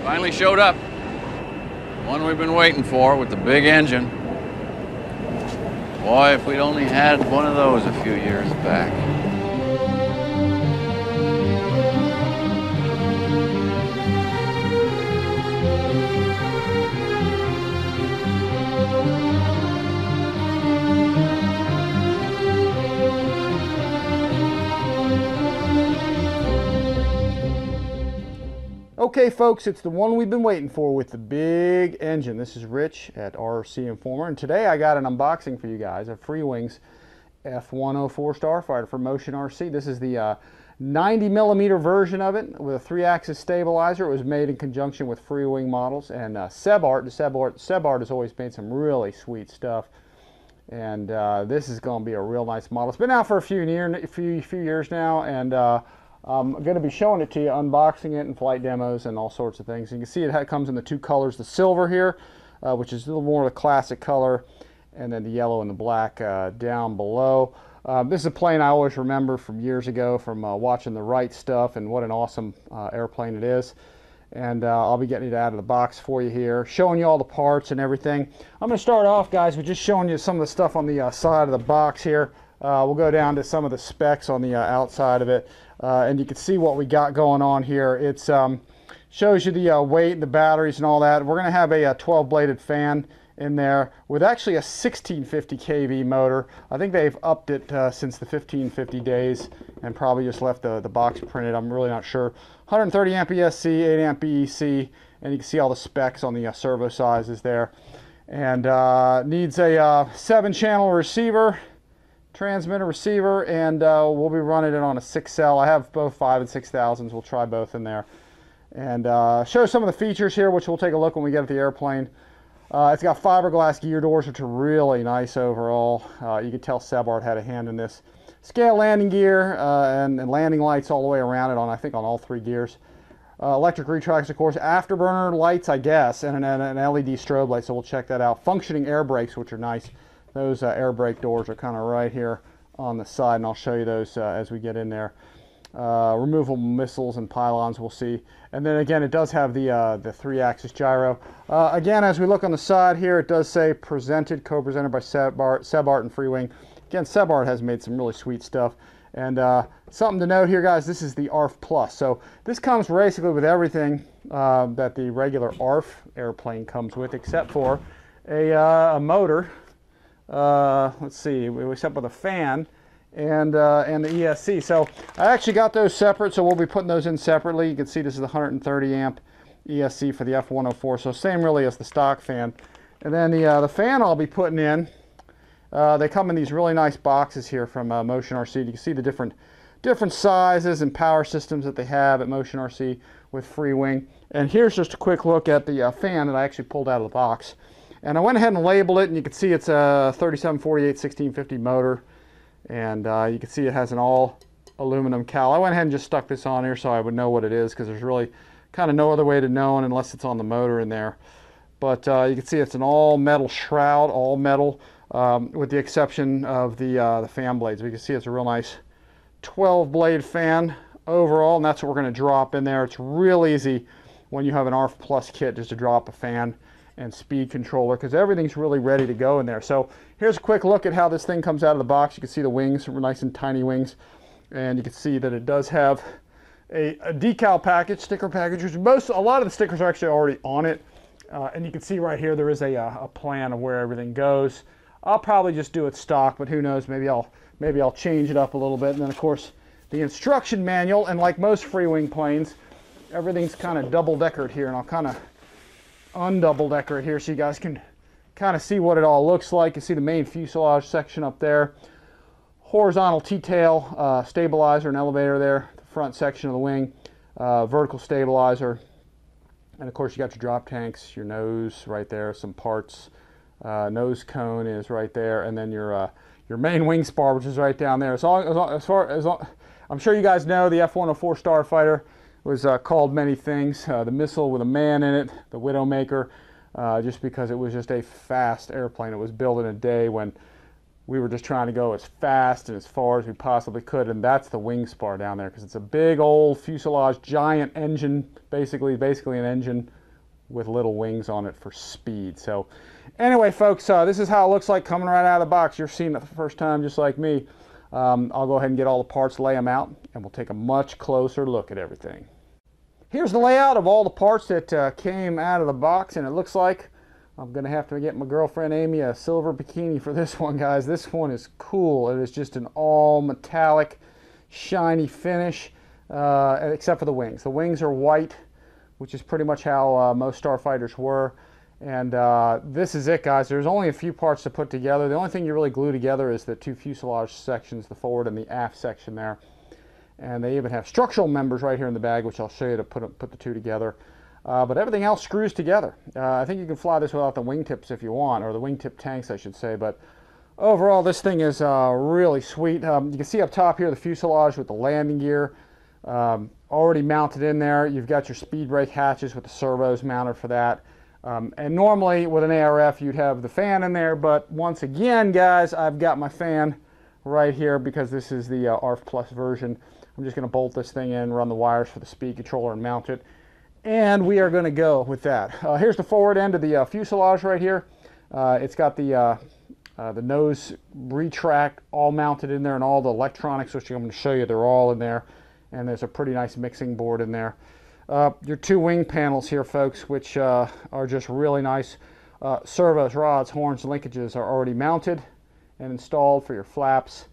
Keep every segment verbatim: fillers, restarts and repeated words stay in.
Finally showed up. One we've been waiting for with the big engine. Boy, if we'd only had one of those a few years back. Okay folks, it's the one we've been waiting for with the big engine. This is Rich at R R C Informer, and today I got an unboxing for you guys of Freewings F one oh four Starfighter from Motion R C. This is the uh, ninety millimeter version of it with a three-axis stabilizer. It was made in conjunction with Freewing models, and uh, Sebart, the Sebart, Sebart has always made some really sweet stuff. And uh, this is going to be a real nice model. It's been out for a few, year, few, few years now, and uh, I'm going to be showing it to you, unboxing it in flight demos and all sorts of things. You can see it comes in the two colors, the silver here, uh, which is a little more of the classic color, and then the yellow and the black uh, down below. Uh, this is a plane I always remember from years ago from uh, watching the Wright stuff, and what an awesome uh, airplane it is. And uh, I'll be getting it out of the box for you here, showing you all the parts and everything. I'm going to start off, guys, with just showing you some of the stuff on the uh, side of the box here. Uh, we'll go down to some of the specs on the uh, outside of it, uh, and you can see what we got going on here. It um, shows you the uh, weight, the batteries, and all that. We're going to have a, a twelve bladed fan in there with actually a sixteen fifty K V motor. I think they've upped it uh, since the fifteen fifty days and probably just left the, the box printed. I'm really not sure. one hundred thirty amp E S C, eight amp B E C, and you can see all the specs on the uh, servo sizes there. And uh, needs a uh, seven channel receiver, transmitter receiver, and uh, we'll be running it on a six cell. I have both five and six thousands. We'll try both in there, and uh, show some of the features here, which we'll take a look when we get at the airplane. Uh, it's got fiberglass gear doors, which are really nice overall. Uh, you can tell Sebart had a hand in this. Scale landing gear uh, and, and landing lights all the way around it on, I think, on all three gears. Uh, electric retracts, of course, afterburner lights, I guess, and an, an L E D strobe light, so we'll check that out. Functioning air brakes, which are nice. Those uh, air brake doors are kind of right here on the side, and I'll show you those uh, as we get in there. Uh, removable missiles and pylons, we'll see. And then again, it does have the uh, the three-axis gyro. Uh, again, as we look on the side here, it does say presented, co-presented by Sebart, Sebart and Freewing. Again, Sebart has made some really sweet stuff. And uh, something to note here, guys, this is the A R F Plus. So this comes basically with everything uh, that the regular A R F airplane comes with, except for a, uh, a motor. Uh, let's see, except with a fan and uh, and the E S C. So I actually got those separate, so we'll be putting those in separately. You can see this is the one hundred thirty amp E S C for the F one oh four, so same really as the stock fan. And then the uh, the fan I'll be putting in, uh, they come in these really nice boxes here from uh, Motion R C. You can see the different different sizes and power systems that they have at Motion R C with Freewing. And here's just a quick look at the uh, fan that I actually pulled out of the box. And I went ahead and labeled it, and you can see it's a thirty-seven forty-eight sixteen fifty motor, and uh, you can see it has an all aluminum cowl. I went ahead and just stuck this on here so I would know what it is, because there's really kind of no other way to know it unless it's on the motor in there. But uh, you can see it's an all metal shroud, all metal, um, with the exception of the, uh, the fan blades. We can see it's a real nice twelve blade fan overall, and that's what we're going to drop in there. It's real easy when you have an A R F Plus kit just to drop a fan and speed controller, because everything's really ready to go in there. So here's a quick look at how this thing comes out of the box. You can see the wings, nice and tiny wings, and you can see that it does have a, a decal package, sticker package, which most, a lot of the stickers are actually already on it. Uh, and you can see right here there is a, a plan of where everything goes. I'll probably just do it stock, but who knows, maybe I'll maybe I'll change it up a little bit. And then of course the instruction manual, and like most Freewing planes, everything's kind of double deckered here, and I'll kind of undouble decker it here so you guys can kind of see what it all looks like. You see the main fuselage section up there, horizontal T-tail uh, stabilizer and elevator there, the front section of the wing, uh, vertical stabilizer, and of course you got your drop tanks, your nose right there, some parts, uh, nose cone is right there, and then your uh, your main wing spar, which is right down there. So as far as I'm sure you guys know, the F one oh four Starfighter was uh, called many things. Uh, the missile with a man in it, the Widowmaker, uh, just because it was just a fast airplane. It was built in a day when we were just trying to go as fast and as far as we possibly could, and that's the wing spar down there, because it's a big old fuselage, giant engine, basically, basically an engine with little wings on it for speed. So anyway, folks, uh, this is how it looks like coming right out of the box. You're seeing it the first time just like me. Um, I'll go ahead and get all the parts, lay them out, and we'll take a much closer look at everything. Here's the layout of all the parts that uh, came out of the box, and it looks like I'm going to have to get my girlfriend Amy a silver bikini for this one, guys. This one is cool. It is just an all metallic, shiny finish, uh, except for the wings. The wings are white, which is pretty much how uh, most starfighters were. And uh, this is it, guys. There's only a few parts to put together. The only thing you really glue together is the two fuselage sections, the forward and the aft section there. And they even have structural members right here in the bag, which I'll show you to put, put the two together. Uh, but everything else screws together. Uh, I think you can fly this without the wingtips if you want, or the wingtip tanks, I should say. But overall, this thing is uh, really sweet. Um, you can see up top here the fuselage with the landing gear um, already mounted in there. You've got your speed brake hatches with the servos mounted for that. Um, and normally with an A R F, you'd have the fan in there. But once again, guys, I've got my fan right here because this is the uh, A R F Plus version. I'm just going to bolt this thing in, run the wires for the speed controller, and mount it. And we are going to go with that. Uh, here's the forward end of the uh, fuselage right here. Uh, it's got the uh, uh, the nose retract all mounted in there, and all the electronics, which I'm going to show you, they're all in there. And there's a pretty nice mixing board in there. Uh, your two wing panels here, folks, which uh, are just really nice. Uh, servos, rods, horns, linkages are already mounted and installed for your flaps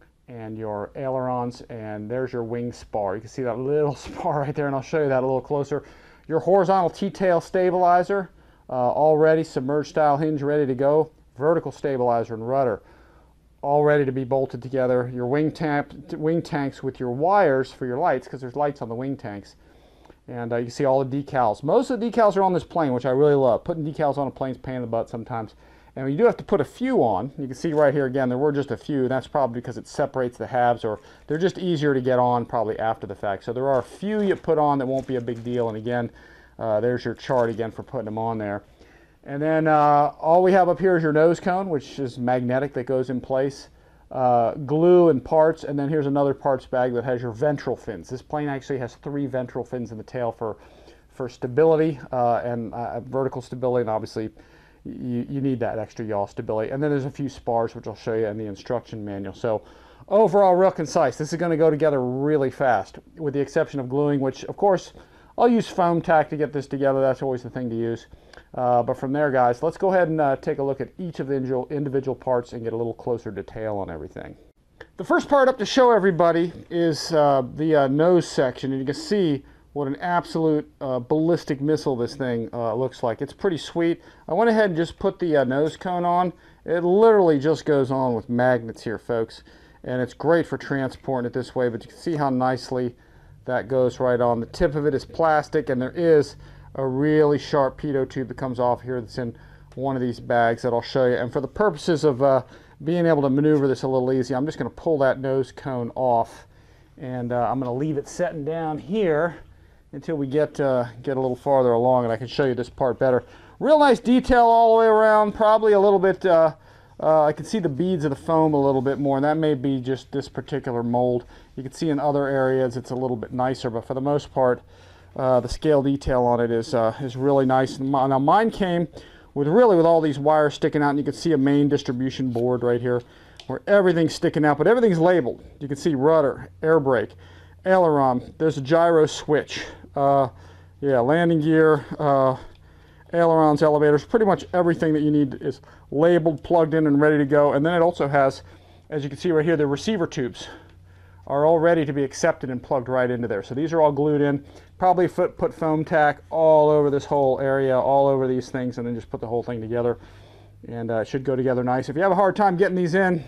and your ailerons, and there's your wing spar. You can see that little spar right there, and I'll show you that a little closer. Your horizontal T-tail stabilizer, uh, all ready, submerged style hinge ready to go. Vertical stabilizer and rudder, all ready to be bolted together. Your wing, tap, wing tanks with your wires for your lights, because there's lights on the wing tanks. And uh, you can see all the decals. Most of the decals are on this plane, which I really love. Putting decals on a plane's pain in the butt sometimes. And you do have to put a few on. You can see right here again, there were just a few. That's probably because it separates the halves, or they're just easier to get on probably after the fact. So there are a few you put on that won't be a big deal. And again, uh, there's your chart again for putting them on there. And then uh, all we have up here is your nose cone, which is magnetic, that goes in place. Uh, glue and parts, and then here's another parts bag that has your ventral fins. This plane actually has three ventral fins in the tail for, for stability uh, and uh, vertical stability, and obviously You, you need that extra yaw stability. And then there's a few spars, which I'll show you in the instruction manual. So overall, real concise. This is going to go together really fast, with the exception of gluing, which of course I'll use foam tack to get this together. That's always the thing to use. Uh, but from there, guys, let's go ahead and uh, take a look at each of the individual parts and get a little closer detail on everything. The first part up to show everybody is uh, the uh, nose section, and you can see what an absolute uh, ballistic missile this thing uh, looks like. It's pretty sweet. I went ahead and just put the uh, nose cone on. It literally just goes on with magnets here, folks. And it's great for transporting it this way, but you can see how nicely that goes right on. The tip of it is plastic, and there is a really sharp pitot tube that comes off here that's in one of these bags that I'll show you. And for the purposes of uh, being able to maneuver this a little easy, I'm just going to pull that nose cone off, and uh, I'm going to leave it setting down here until we get uh, get a little farther along, and I can show you this part better. Real nice detail all the way around. Probably a little bit, uh, uh, I can see the beads of the foam a little bit more, and that may be just this particular mold. You can see in other areas it's a little bit nicer, but for the most part, uh, the scale detail on it is uh, is really nice. Now mine came with really with all these wires sticking out, and you can see a main distribution board right here where everything's sticking out, but everything's labeled. You can see rudder, air brake, aileron, there's a gyro switch, uh, yeah, landing gear, uh, ailerons, elevators, pretty much everything that you need is labeled, plugged in, and ready to go. And then it also has, as you can see right here, the receiver tubes are all ready to be accepted and plugged right into there. So these are all glued in. Probably put, put foam tack all over this whole area, all over these things, and then just put the whole thing together. And uh, it should go together nice. If you have a hard time getting these in,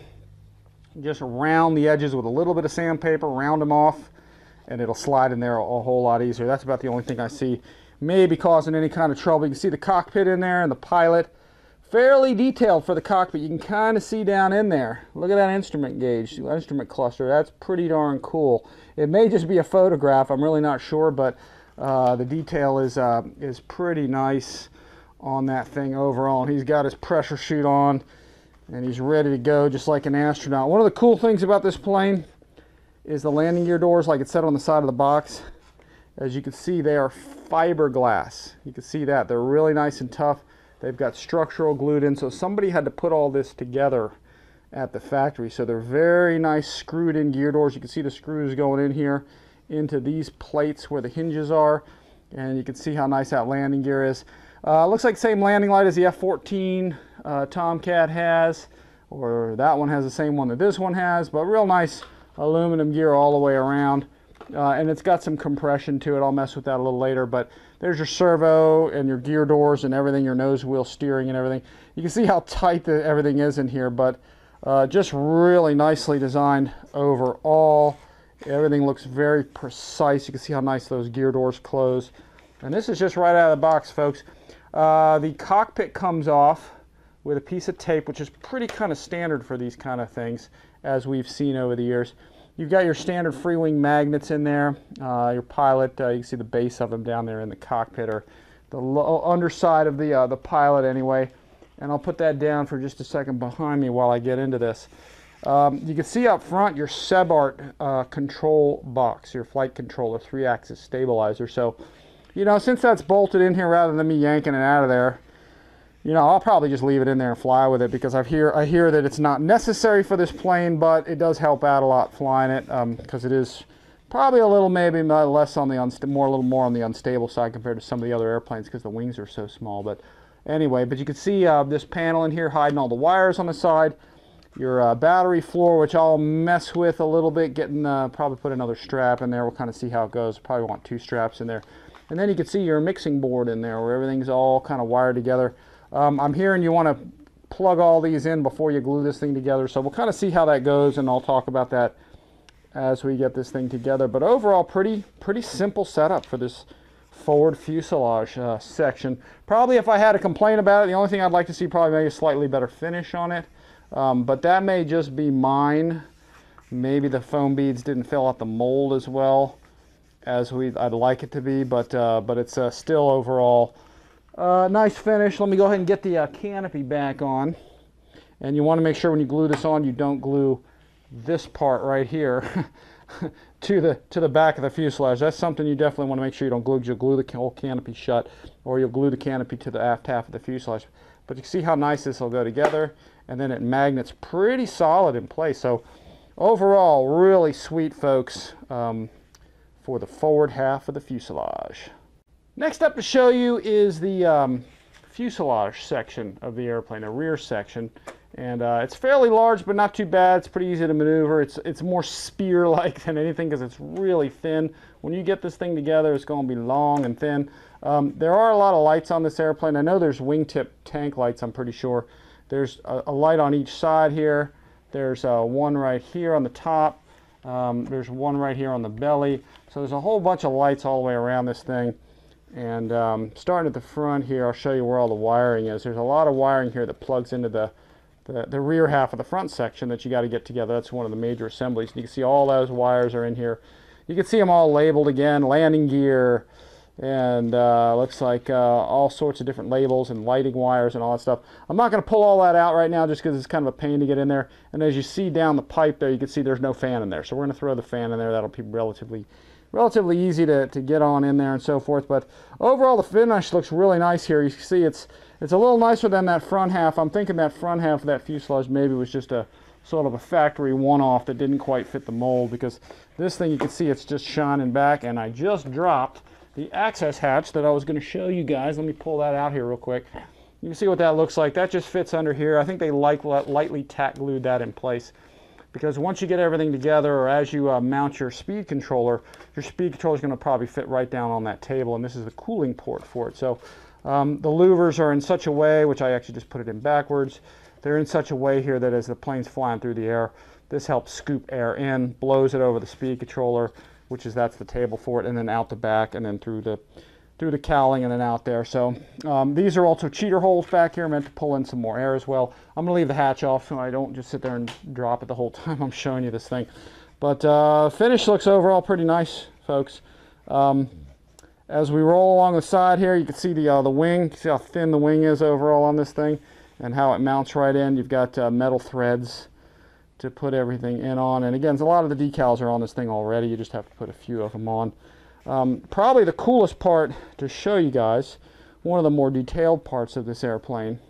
just round the edges with a little bit of sandpaper, round them off, and it'll slide in there a, a whole lot easier. That's about the only thing I see maybe causing any kind of trouble. You can see the cockpit in there and the pilot. Fairly detailed for the cockpit. You can kind of see down in there. Look at that instrument gauge, instrument cluster. That's pretty darn cool. It may just be a photograph. I'm really not sure, but uh, the detail is uh, is pretty nice on that thing overall. And he's got his pressure chute on. and he's ready to go just like an astronaut. One of the cool things about this plane is the landing gear doors, like it said on the side of the box. As you can see, they are fiberglass. You can see that. They're really nice and tough. They've got structural glued in, so somebody had to put all this together at the factory. So they're very nice screwed in gear doors. You can see the screws going in here into these plates where the hinges are, and you can see how nice that landing gear is. Uh, looks like the same landing light as the F fourteen uh, Tomcat has, or that one has the same one that this one has, but real nice aluminum gear all the way around. Uh, and it's got some compression to it. I'll mess with that a little later, but there's your servo and your gear doors and everything, your nose wheel steering and everything. You can see how tight the, everything is in here, but uh, just really nicely designed overall. Everything looks very precise. You can see how nice those gear doors close. And this is just right out of the box, folks. Uh, the cockpit comes off with a piece of tape, which is pretty kind of standard for these kind of things, as we've seen over the years. You've got your standard free wing magnets in there. Uh, your pilot, uh, you can see the base of them down there in the cockpit, or the low underside of the, uh, the pilot anyway. And I'll put that down for just a second behind me while I get into this. Um, you can see up front your Sebart uh, control box, your flight controller, three-axis stabilizer. So, you know, since that's bolted in here rather than me yanking it out of there, you know, I'll probably just leave it in there and fly with it, because I hear I hear that it's not necessary for this plane, but it does help out a lot flying it, because um, it is probably a little maybe less on the unsta more a little more on the unstable side compared to some of the other airplanes, because the wings are so small. But anyway, but you can see uh, this panel in here hiding all the wires on the side. Your uh, battery floor, which I'll mess with a little bit, getting uh, probably put another strap in there. We'll kind of see how it goes. Probably want two straps in there. And then you can see your mixing board in there where everything's all kind of wired together. Um, I'm hearing you want to plug all these in before you glue this thing together, so we'll kind of see how that goes, and I'll talk about that as we get this thing together. But overall, pretty pretty simple setup for this forward fuselage uh, section. Probably if I had to complain about it, the only thing I'd like to see probably maybe a slightly better finish on it, um, but that may just be mine. Maybe the foam beads didn't fill out the mold as well as we I'd like it to be, but uh, but it's uh, still overall Uh, nice finish. Let me go ahead and get the uh, canopy back on. And you want to make sure when you glue this on, you don't glue this part right here to the to the back of the fuselage. That's something you definitely want to make sure you don't glue. You'll glue the whole canopy shut, or you'll glue the canopy to the aft half of the fuselage. But you see how nice this will go together, and then it magnets pretty solid in place. So overall, really sweet, folks, um, for the forward half of the fuselage. Next up to show you is the um, fuselage section of the airplane, a rear section. And uh, it's fairly large, but not too bad. It's pretty easy to maneuver. It's, it's more spear-like than anything, because it's really thin. When you get this thing together, it's going to be long and thin. Um, there are a lot of lights on this airplane. I know there's wingtip tank lights, I'm pretty sure. There's a, a light on each side here. There's uh, one right here on the top. Um, there's one right here on the belly. So there's a whole bunch of lights all the way around this thing. And um, starting at the front here, I'll show you where all the wiring is. There's a lot of wiring here that plugs into the, the, the rear half of the front section that you got to get together. That's one of the major assemblies. You can see all those wires are in here. You can see them all labeled again, landing gear, and uh, looks like uh, all sorts of different labels and lighting wires and all that stuff. I'm not going to pull all that out right now just because it's kind of a pain to get in there. And as you see down the pipe there, you can see there's no fan in there. So we're going to throw the fan in there. That'll be relatively relatively easy to, to get on in there and so forth. But overall, the finish looks really nice here. You can see it's it's a little nicer than that front half. I'm thinking that front half of that fuselage maybe was just a sort of a factory one-off that didn't quite fit the mold, because this thing, you can see it's just shining back. And I just dropped the access hatch that I was going to show you guys. Let me pull that out here real quick. You can see what that looks like. That just fits under here. I think they like lightly tack glued that in place, because once you get everything together, or as you uh, mount your speed controller, your speed controller is going to probably fit right down on that table, and this is the cooling port for it. So um, the louvers are in such a way, which I actually just put it in backwards, they're in such a way here that as the plane's flying through the air, this helps scoop air in, blows it over the speed controller, which is, that's the table for it, and then out the back, and then through the through the cowling and then out there. So um, these are also cheater holes back here, meant to pull in some more air as well. I'm going to leave the hatch off so I don't just sit there and drop it the whole time I'm showing you this thing. But uh, finish looks overall pretty nice, folks. Um, as we roll along the side here, you can see the, uh, the wing. You see how thin the wing is overall on this thing. and how it mounts right in. You've got uh, metal threads to put everything in on, and again, a lot of the decals are on this thing already. You just have to put a few of them on. Um, probably the coolest part to show you guys, one of the more detailed parts of this airplane,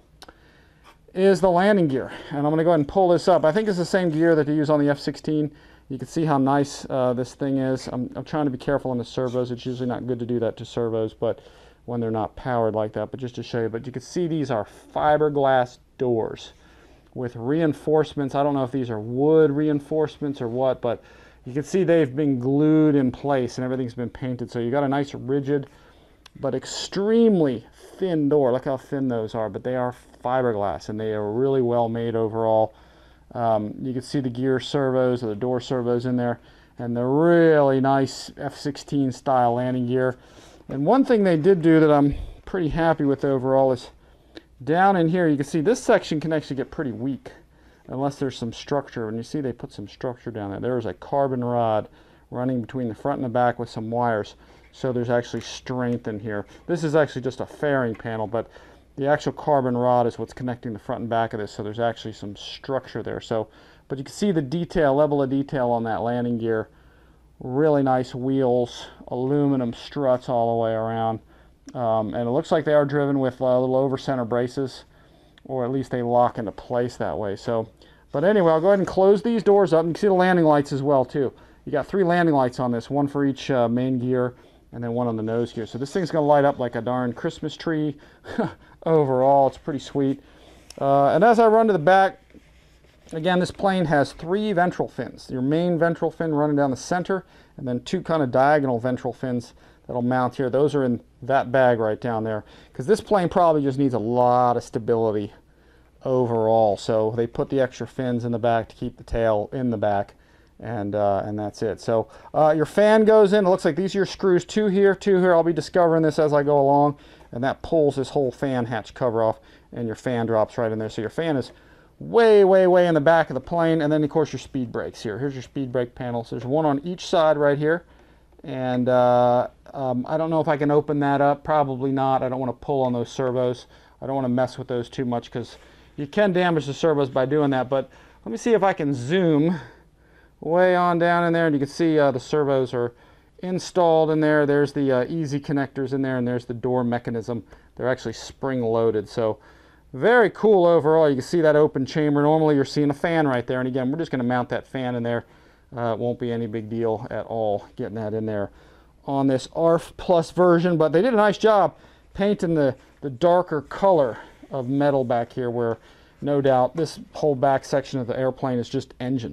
is the landing gear. And I'm going to go ahead and pull this up. I think it's the same gear that they use on the F sixteen. You can see how nice uh, this thing is. I'm, I'm trying to be careful on the servos. It's usually not good to do that to servos, but when they're not powered like that, but just to show you. But you can see these are fiberglass doors with reinforcements. I don't know if these are wood reinforcements or what, but you can see they've been glued in place and everything's been painted. So you got a nice rigid but extremely thin door. Look how thin those are, but they are fiberglass and they are really well made overall. Um, you can see the gear servos or the door servos in there, and the really nice F sixteen style landing gear. And one thing they did do that I'm pretty happy with overall is down in here, you can see this section can actually get pretty weak unless there's some structure. And you see they put some structure down there. There's a carbon rod running between the front and the back with some wires. So there's actually strength in here. This is actually just a fairing panel, but the actual carbon rod is what's connecting the front and back of this. So there's actually some structure there. So, but you can see the detail, level of detail on that landing gear. Really nice wheels, aluminum struts all the way around. Um, and it looks like they are driven with uh, little over center braces, or at least they lock into place that way. So, but anyway, I'll go ahead and close these doors up. You can see the landing lights as well too. You got three landing lights on this, one for each uh, main gear and then one on the nose gear. So this thing's gonna light up like a darn Christmas tree. Overall, it's pretty sweet. Uh, and as I run to the back, again, this plane has three ventral fins. Your main ventral fin running down the center, and then two kind of diagonal ventral fins that'll mount here. Those are in that bag right down there, because this plane probably just needs a lot of stability overall. So they put the extra fins in the back to keep the tail in the back, and uh, and that's it. So uh, your fan goes in. It looks like these are your screws, two here, two here. I'll be discovering this as I go along, and that pulls this whole fan hatch cover off, and your fan drops right in there. So your fan is way, way, way in the back of the plane, and then of course your speed brakes here. Here's your speed brake panels. There's one on each side right here, and uh, um, I don't know if I can open that up. Probably not. I don't want to pull on those servos. I don't want to mess with those too much because you can damage the servos by doing that. But let me see if I can zoom way on down in there, and you can see uh, the servos are installed in there. There's the uh, easy connectors in there, and there's the door mechanism. They're actually spring loaded. So very cool overall. You can see that open chamber. Normally you're seeing a fan right there, and again, we're just going to mount that fan in there. Uh, it won't be any big deal at all getting that in there on this A R F Plus version, but they did a nice job painting the, the darker color of metal back here, where no doubt this whole back section of the airplane is just engine.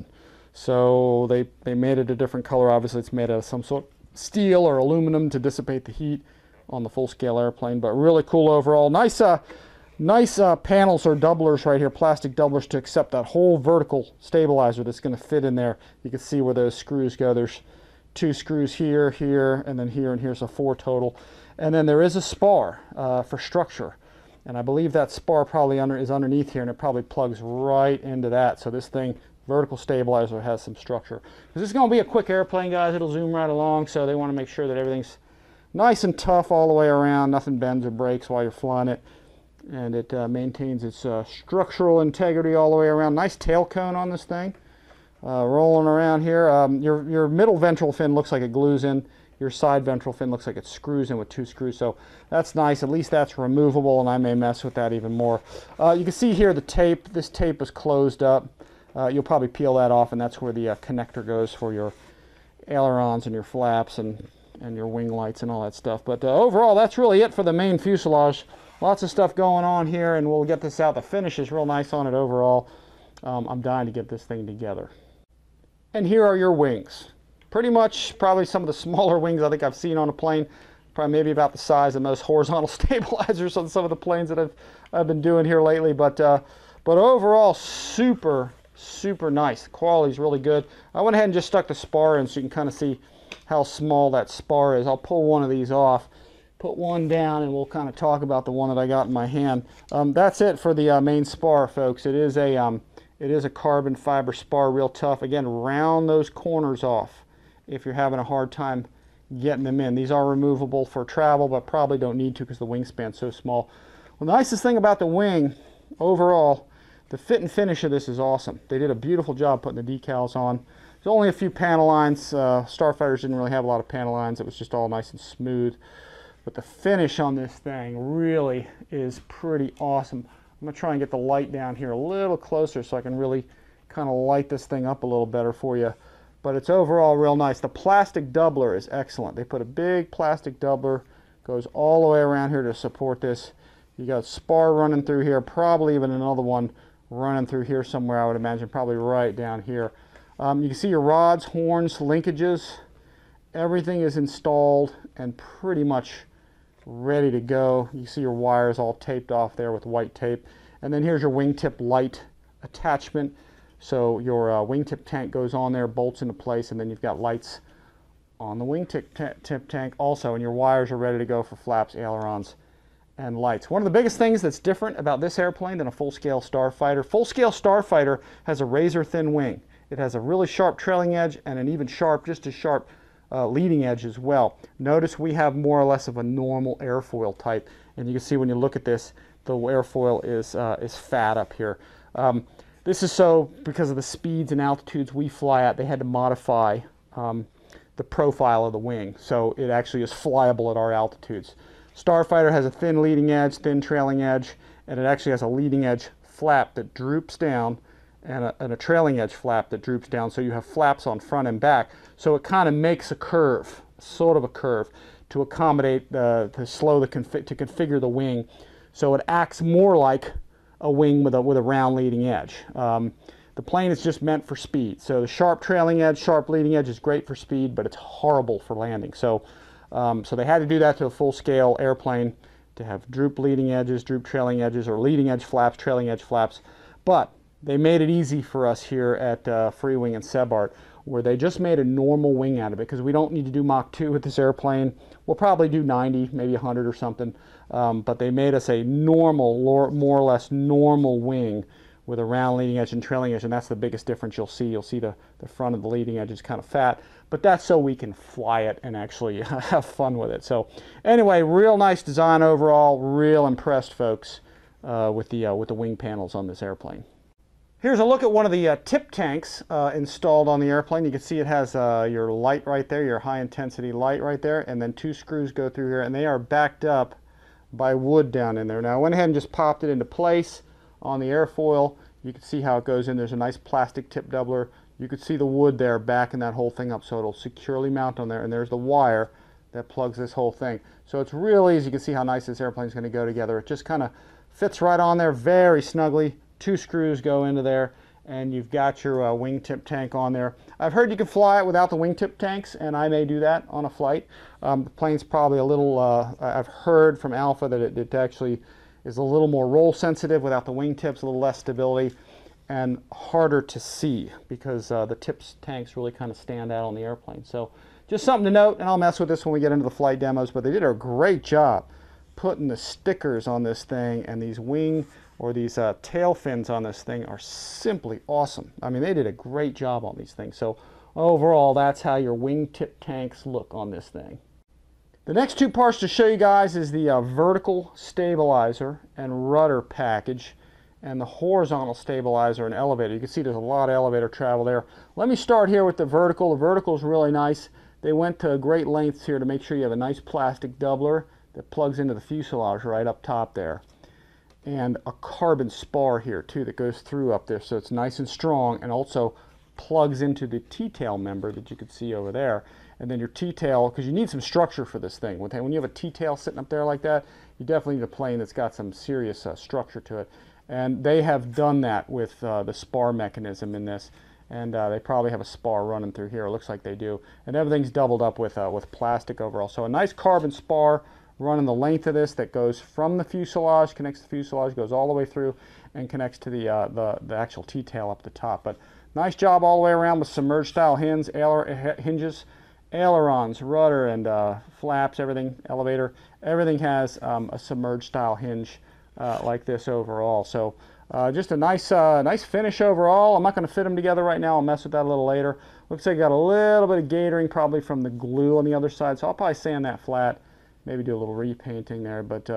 So they, they made it a different color. Obviously it's made out of some sort of steel or aluminum to dissipate the heat on the full-scale airplane, but really cool overall. Nice uh, Nice uh, panels or doublers right here, plastic doublers to accept that whole vertical stabilizer that's going to fit in there. You can see where those screws go. There's two screws here, here, and then here, and here's a four total. And then there is a spar uh, for structure. And I believe that spar probably under is underneath here, and it probably plugs right into that. So this thing, vertical stabilizer, has some structure. This is going to be a quick airplane, guys. It'll zoom right along, so they want to make sure that everything's nice and tough all the way around. Nothing bends or breaks while you're flying it. And it uh, maintains its uh, structural integrity all the way around. Nice tail cone on this thing. Uh, rolling around here. Um, your, your middle ventral fin looks like it glues in. Your side ventral fin looks like it screws in with two screws. So that's nice. At least that's removable, and I may mess with that even more. Uh, you can see here the tape. This tape is closed up. Uh, you'll probably peel that off, and that's where the uh, connector goes for your ailerons and your flaps and, and your wing lights and all that stuff. But uh, overall, that's really it for the main fuselage. Lots of stuff going on here, and we'll get this out. The finish is real nice on it overall. Um, I'm dying to get this thing together. And here are your wings. Pretty much probably some of the smaller wings I think I've seen on a plane. Probably maybe about the size of most horizontal stabilizers on some of the planes that I've, I've been doing here lately. But, uh, but overall, super, super nice. The quality is really good. I went ahead and just stuck the spar in so you can kind of see how small that spar is. I'll pull one of these off. Put one down, and we'll kind of talk about the one that I got in my hand. Um, that's it for the uh, main spar, folks. It is a um, it is a carbon fiber spar, real tough. Again, round those corners off if you're having a hard time getting them in. These are removable for travel, but probably don't need to because the wingspan's so small. Well, the nicest thing about the wing overall, the fit and finish of this is awesome. They did a beautiful job putting the decals on. There's only a few panel lines. Uh, Starfighters didn't really have a lot of panel lines. It was just all nice and smooth. But the finish on this thing really is pretty awesome. I'm going to try and get the light down here a little closer so I can really kind of light this thing up a little better for you. But it's overall real nice. The plastic doubler is excellent. They put a big plastic doubler, goes all the way around here to support this. You got spar running through here, probably even another one running through here somewhere, I would imagine, probably right down here. Um, you can see your rods, horns, linkages. Everything is installed and pretty much ready to go. You see your wires all taped off there with white tape. And then here's your wingtip light attachment. So your uh, wingtip tank goes on there, bolts into place, and then you've got lights on the wingtip tip tank also, and your wires are ready to go for flaps, ailerons, and lights. One of the biggest things that's different about this airplane than a full-scale Starfighter, full-scale Starfighter has a razor-thin wing. It has a really sharp trailing edge and an even sharp, just as sharp uh, leading edge as well. Notice we have more or less of a normal airfoil type, and you can see when you look at this, the airfoil is, uh, is fat up here. Um, this is so because of the speeds and altitudes we fly at, they had to modify um, the profile of the wing, so it actually is flyable at our altitudes. Starfighter has a thin leading edge, thin trailing edge, and it actually has a leading edge flap that droops down and a, and a trailing edge flap that droops down, so you have flaps on front and back. So it kind of makes a curve, sort of a curve, to accommodate, the, to slow the, confi to configure the wing, so it acts more like a wing with a, with a round leading edge. Um, the plane is just meant for speed, so the sharp trailing edge, sharp leading edge is great for speed, but it's horrible for landing. So Um, so they had to do that to a full-scale airplane, to have droop leading edges, droop trailing edges, or leading edge flaps, trailing edge flaps. But they made it easy for us here at uh, Freewing and Sebart, where they just made a normal wing out of it, because we don't need to do Mach two with this airplane. We'll probably do ninety, maybe one hundred or something. Um, but they made us a normal, more or less normal wing with a round leading edge and trailing edge, and that's the biggest difference you'll see. You'll see the, the front of the leading edge is kind of fat, but that's so we can fly it and actually have fun with it. So anyway, real nice design overall. Real impressed, folks, uh, with the uh, with the wing panels on this airplane. Here's a look at one of the uh, tip tanks uh, installed on the airplane. You can see it has uh, your light right there, your high intensity light right there, and then two screws go through here, and they are backed up by wood down in there. Now I went ahead and just popped it into place on the airfoil. You can see how it goes in. There's a nice plastic tip doubler. You could see the wood there backing that whole thing up, so it'll securely mount on there, and there's the wire that plugs this whole thing. So it's really easy. You can see how nice this airplane is going to go together. It just kind of fits right on there very snugly. Two screws go into there, and you've got your uh, wingtip tank on there. I've heard you can fly it without the wingtip tanks, and I may do that on a flight. Um, the plane's probably a little, uh, I've heard from Alpha that it, it actually is a little more roll sensitive without the wingtips, a little less stability, and harder to see because uh, the tips tanks really kind of stand out on the airplane. So just something to note, and I'll mess with this when we get into the flight demos, but they did a great job putting the stickers on this thing, and these wing or these uh, tail fins on this thing are simply awesome. I mean, they did a great job on these things. So overall, that's how your wingtip tanks look on this thing. The next two parts to show you guys is the uh, vertical stabilizer and rudder package, and the horizontal stabilizer and elevator. You can see there's a lot of elevator travel there. Let me start here with the vertical. The vertical is really nice. They went to great lengths here to make sure you have a nice plastic doubler that plugs into the fuselage right up top there. And a carbon spar here too that goes through up there, so it's nice and strong, and also plugs into the T-tail member that you can see over there. And then your T-tail, because you need some structure for this thing. When you have a T-tail sitting up there like that, you definitely need a plane that's got some serious uh, structure to it. And they have done that with uh, the spar mechanism in this. And uh, they probably have a spar running through here. It looks like they do. And everything's doubled up with, uh, with plastic overall. So a nice carbon spar running the length of this that goes from the fuselage, connects the fuselage, goes all the way through, and connects to the, uh, the, the actual T-tail up the top. But nice job all the way around with submerged style hinges, ailer, hinges, ailerons, rudder, and uh, flaps, everything, elevator. Everything has um, a submerged style hinge uh, like this overall. So uh, just a nice, uh, nice finish overall. I'm not going to fit them together right now. I'll mess with that a little later. Looks like you got a little bit of gatoring probably from the glue on the other side, so I'll probably sand that flat. Maybe do a little repainting there, but uh,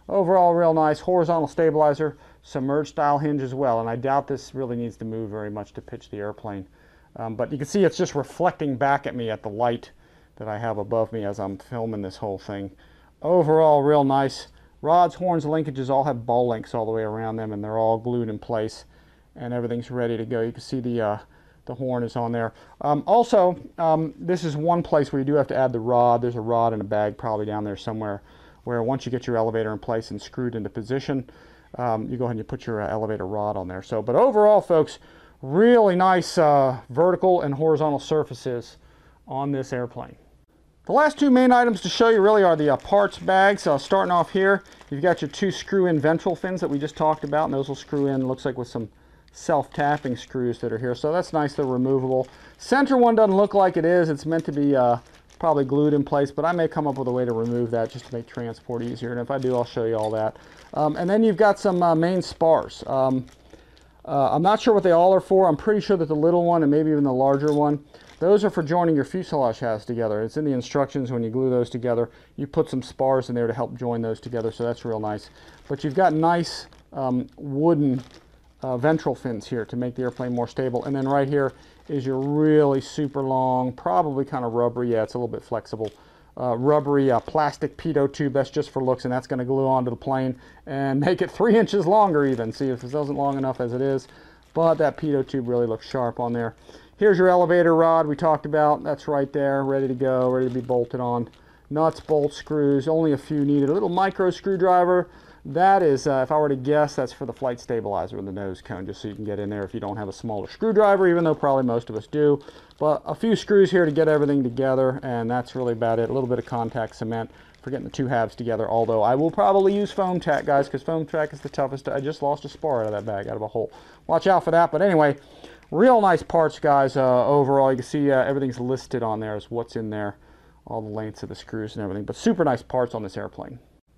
overall real nice. Horizontal stabilizer, submerged style hinge as well, and I doubt this really needs to move very much to pitch the airplane. Um, but you can see it's just reflecting back at me at the light that I have above me as I'm filming this whole thing. Overall real nice. Rods, horns, linkages all have ball links all the way around them, and they're all glued in place, and everything's ready to go. You can see the uh, the horn is on there. Um, also, um, this is one place where you do have to add the rod. There's a rod in a bag probably down there somewhere, where once you get your elevator in place and screwed into position, um, you go ahead and you put your uh, elevator rod on there. So, but overall, folks, really nice uh, vertical and horizontal surfaces on this airplane. The last two main items to show you really are the uh, parts bags. Uh, starting off here, you've got your two screw-in ventral fins that we just talked about, and those will screw in, looks like with some self-tapping screws that are here. So that's nice, they're removable. Center one doesn't look like it is. It's meant to be uh, probably glued in place, but I may come up with a way to remove that just to make transport easier. And if I do, I'll show you all that. Um, and then you've got some uh, main spars. Um, uh, I'm not sure what they all are for. I'm pretty sure that the little one and maybe even the larger one, those are for joining your fuselage halves together. It's in the instructions when you glue those together. You put some spars in there to help join those together, so that's real nice. But you've got nice um, wooden uh, ventral fins here to make the airplane more stable. And then right here is your really super long, probably kind of rubbery, yeah, it's a little bit flexible, uh, rubbery uh, plastic pitot tube. That's just for looks, and that's going to glue onto the plane and make it three inches longer even. See, if this isn't long enough as it is, but that pitot tube really looks sharp on there. Here's your elevator rod we talked about. That's right there, ready to go, ready to be bolted on. Nuts, bolts, screws, only a few needed. A little micro screwdriver. That is, uh, if I were to guess, that's for the flight stabilizer in the nose cone, just so you can get in there if you don't have a smaller screwdriver, even though probably most of us do. But a few screws here to get everything together, and that's really about it. A little bit of contact cement for getting the two halves together, although I will probably use foam tack, guys, because foam tack is the toughest. I just lost a spar out of that bag, out of a hole. Watch out for that, but anyway, real nice parts, guys. Uh, overall, you can see uh, everything's listed on there as what's in there, all the lengths of the screws and everything, but super nice parts on this airplane.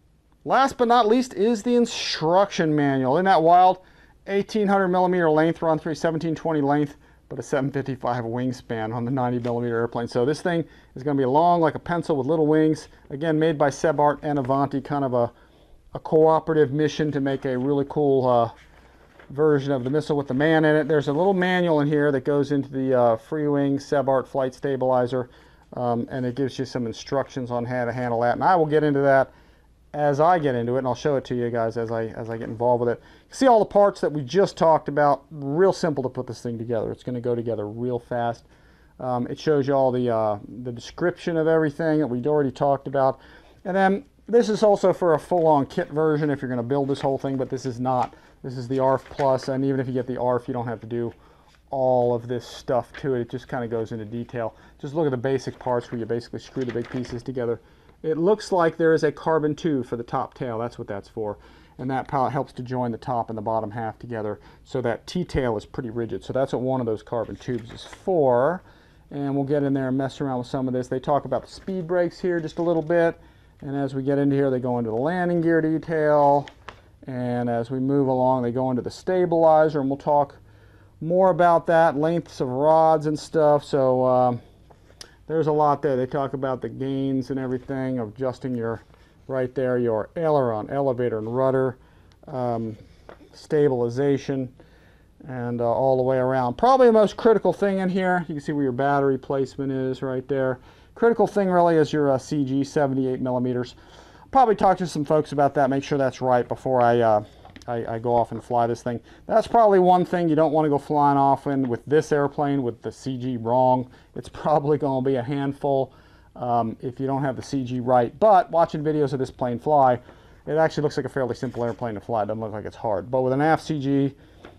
Last but not least is the instruction manual. Isn't that wild? eighteen hundred millimeter length run through, seventeen twenty length, but a seven fifty-five wingspan on the ninety millimeter airplane. So this thing is going to be long like a pencil with little wings. Again, made by Sebart and Avanti, kind of a, a cooperative mission to make a really cool uh, version of the missile with the man in it. There's a little manual in here that goes into the uh, Freewing Sebart flight stabilizer, um, and it gives you some instructions on how to handle that. And I will get into that as I get into it, and I'll show it to you guys as I as I get involved with it. See all the parts that we just talked about. Real simple to put this thing together. It's going to go together real fast. Um, it shows you all the uh, the description of everything that we'd already talked about, and then this is also for a full-on kit version if you're going to build this whole thing, but this is not. This is the A R F Plus, and even if you get the A R F, you don't have to do all of this stuff to it. It just kind of goes into detail. Just look at the basic parts where you basically screw the big pieces together. It looks like there is a carbon tube for the top tail. That's what that's for. And that helps to join the top and the bottom half together so that T-tail is pretty rigid. So that's what one of those carbon tubes is for. And we'll get in there and mess around with some of this. They talk about the speed brakes here just a little bit. And as we get into here, they go into the landing gear detail. And as we move along, they go into the stabilizer. And we'll talk more about that, lengths of rods and stuff. So um, there's a lot there. They talk about the gains and everything, of adjusting your, right there, your aileron, elevator, and rudder, um, stabilization, and uh, all the way around. Probably the most critical thing in here, you can see where your battery placement is right there. Critical thing really is your uh, C G, seventy-eight millimeters. Probably talk to some folks about that, make sure that's right before I, uh, I, I go off and fly this thing. That's probably one thing you don't want to go flying off in with this airplane with the C G wrong. It's probably going to be a handful um, if you don't have the C G right. But watching videos of this plane fly, it actually looks like a fairly simple airplane to fly. It doesn't look like it's hard. But with an aft C G,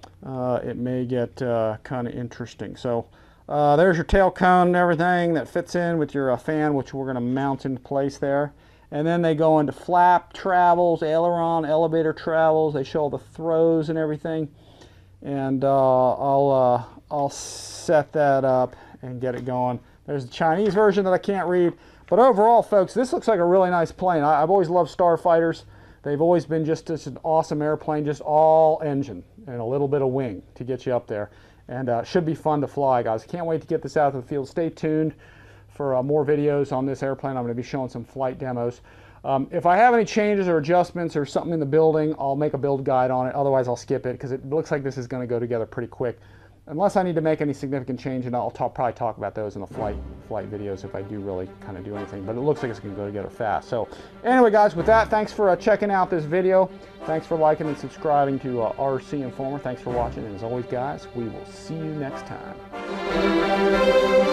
uh, it may get uh, kind of interesting. So uh, there's your tail cone and everything that fits in with your uh, fan, which we're going to mount into place there. And then they go into flap travels, aileron, elevator travels. They show all the throws and everything. And uh, I'll, uh, I'll set that up and get it going. There's the Chinese version that I can't read. But overall, folks, this looks like a really nice plane. I, I've always loved Starfighters. They've always been just, just an awesome airplane, just all engine and a little bit of wing to get you up there. And uh, should be fun to fly, guys. Can't wait to get this out to the field. Stay tuned for uh, more videos on this airplane. I'm going to be showing some flight demos. Um, if I have any changes or adjustments or something in the building, I'll make a build guide on it. Otherwise, I'll skip it because it looks like this is going to go together pretty quick. Unless I need to make any significant change, and I'll talk, probably talk about those in the flight flight videos if I do really kind of do anything. But it looks like it's going to go together fast. So anyway, guys, with that, thanks for uh, checking out this video. Thanks for liking and subscribing to uh, R C Informer. Thanks for watching. And as always, guys, we will see you next time.